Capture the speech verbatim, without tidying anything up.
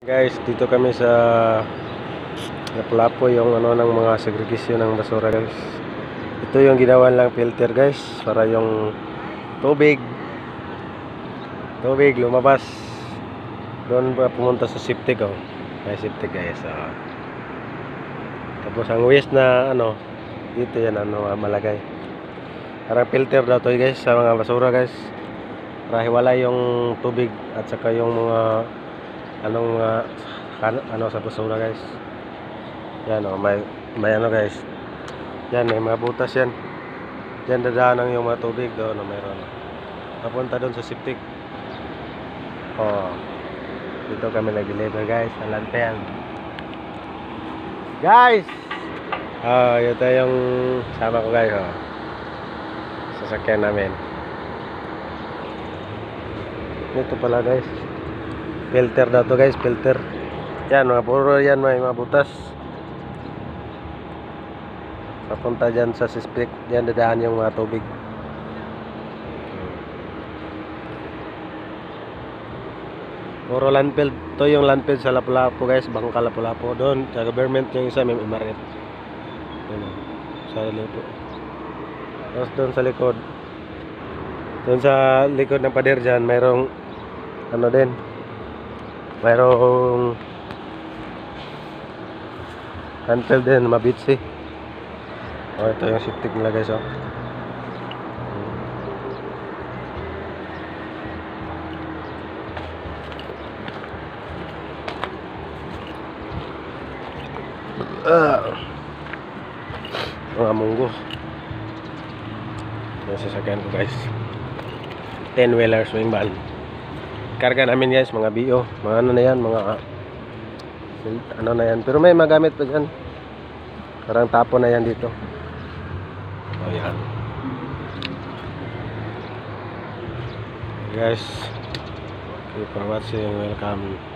Guys, dito kami sa Lapu-Lapu, yung ano ng mga segregasyon ng basura, guys. Ito yung ginawa lang filter, guys, para yung tubig tubig lumabas doon ba pumunta sa septic. Oh, may septic, guys. Oh. Tapos ang waste na ano dito, yan ano malagay. Parang filter daw to, guys, sa mga basura, guys, para hiwalay yung tubig at saka yung mga anong uh, ano sa basura, guys. Yan, oh, may may ano, guys. Yan, may mga butas yan. Diyan dadaanan yung mga tubig doon, no, mayroon. Papunta doon sa septic. Oh. Dito kami nag-deliver, guys, sa Lanpean. Guys. Ah, oh, ito yung sama ko, guys, oh. Sasakyan namin. Ito pala, guys. Filter daw to, guys, filter. Yan, mga puro yan, may mga butas. Papunta dyan sa septic. Dyan dadaan yung mga tubig. Puro landfill. Ito yung landfill sa Lapu-Lapu, guys. Bangka Lapu-Lapu. Doon sa government yung isa, may imaret. Doon, sa likod. Tapos doon sa likod. Doon sa likod ng pader dyan, mayroong ano din. Mayroong landfill din, mabitsi. Oh, ito yung septic nila, guys, oh. Ah. Mga munggo. Yung sasakyan ko, guys. ten wheeler swing van. Karga namin, guys, mga B O. Mga ano na yan, mga ano na yan. Pero may magamit pa dyan. Parang tapo na yan dito. Oh, yan. Guys, keep for watching. Welcome.